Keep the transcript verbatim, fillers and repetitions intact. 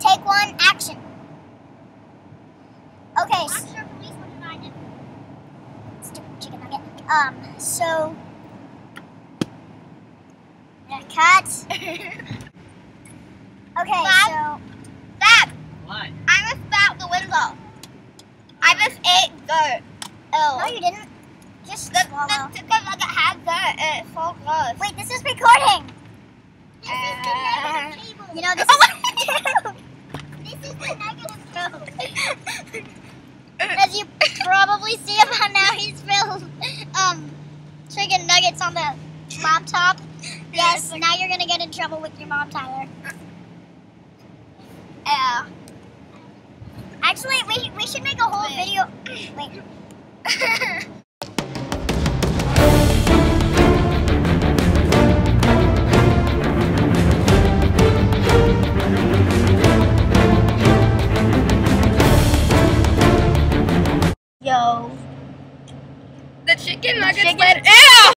take one, action. Okay. I'm sure police would find it. Stupid chicken nugget. Um, so. Yeah, cut. Okay, Dad? so. Dad, What? I just fell out the window. I just ate dirt. Oh. No, you didn't. Just The, swallow. the chicken nugget had dirt and it's so gross. Wait, this is recording. This is the negative table. You know, this Oh, is. This is the negative table. As you probably see about now, he's spilled um, chicken nuggets on the laptop. Yes, now you're gonna get in trouble with your mom, Tyler. Yeah. Actually, we, we should make a whole video. Wait. Yo. The chicken nuggets chicken- went. Ew!